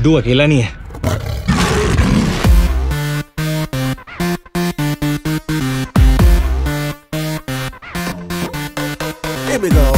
गुड्डू अकेला नहीं है। Here we go.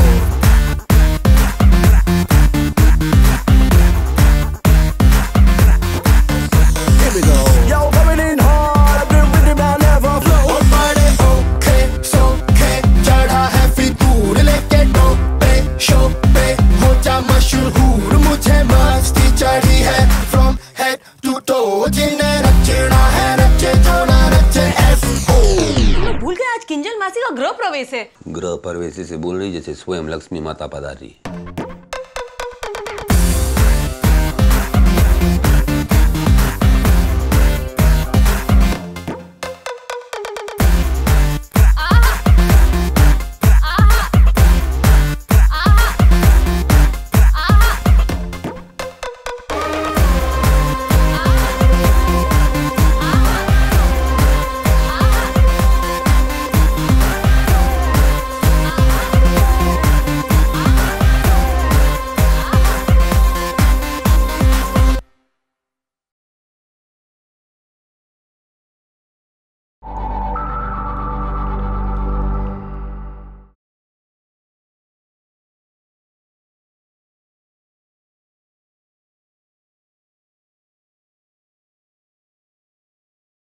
Here we go. Yo, coming in hard, I've been with him, I'll never flow. Oh, party, okay, so okay. चढ़ा है फितूर लेके डोपे, शोपे, हो जा मशहूर, मुझे मस्ती चढ़ी है from head to toe. जिन्हें नचना है नचे, जो ना नचे S.O. भूल गए आज किंजल मासी का गृह प्रवेश है। गृह प्रवेश से बोल रही जैसे स्वयं लक्ष्मी माता पधारी।